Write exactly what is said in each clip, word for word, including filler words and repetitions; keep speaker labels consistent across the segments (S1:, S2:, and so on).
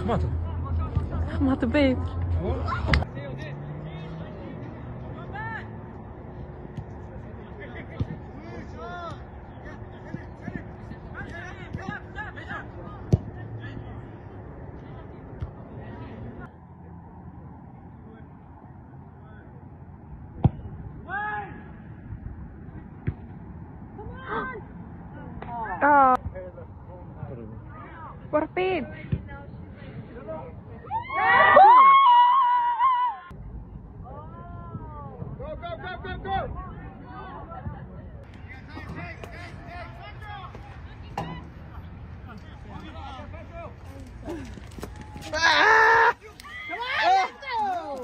S1: Gematten.
S2: Gematten beter. Oh. Por fin.
S3: Go, go, go, go, go! Ah! Come on, let's go!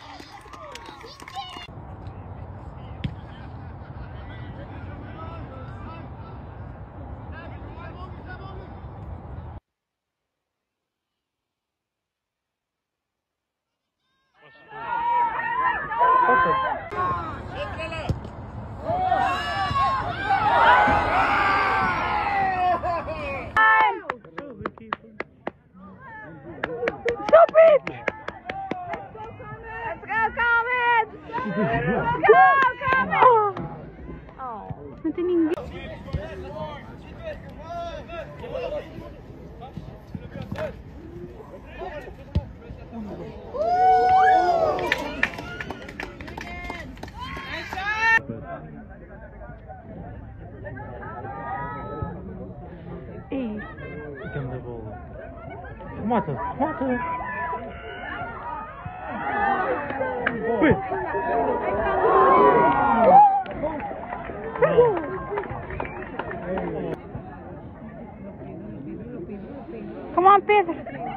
S2: Stop it! Let's go, Carmen! Let's go, Carmen! Oh, oh. Met een indie.
S1: Ik heb de bal. Gematten, gematten. Wait.
S2: Come on, Pedro.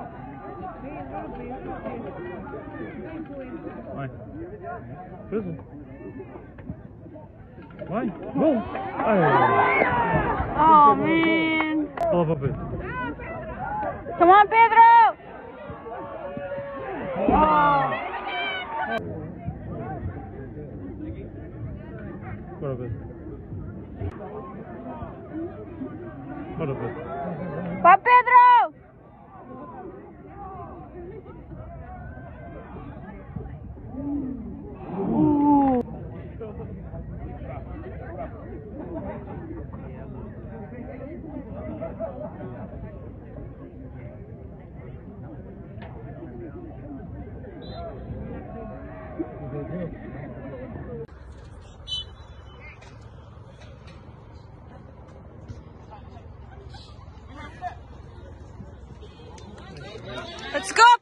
S1: Vai. Pedro. Vai. Go.
S2: Oh, man.
S1: Bola para Pedro.
S2: Come on, Pedro. Oh.
S1: Bora, Pedro. Bora, Pedro.
S2: Va, Pedro. Uh. Let's go,